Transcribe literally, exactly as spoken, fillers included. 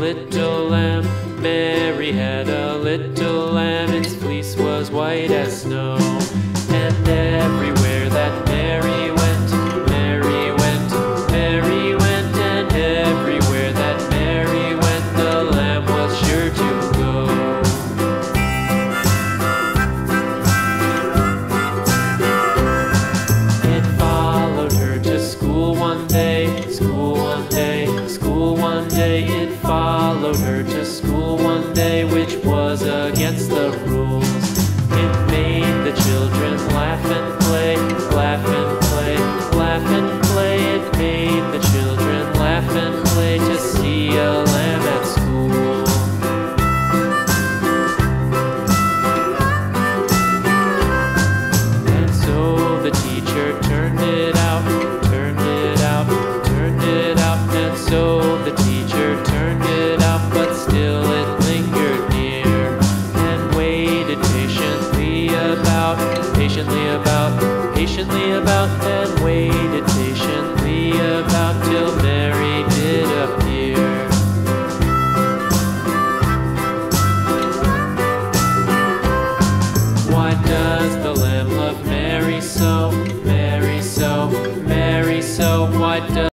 little lamb. Mary had a little lamb, its fleece was white as snow. And everywhere that Mary went, Mary went, Mary went, and everywhere that Mary went, the lamb was sure to go. It followed her to school one day, school one day, school one day. It followed her to school one day, which was against the rules. It made the children laugh and play, laugh and play, laugh and play. It made the children laugh and play to see a lamb at school. And so the teacher turned it out, turned it out, turned it out. And so the teacher turned it out, but still it lingered near and waited patiently about, patiently about, patiently about, and waited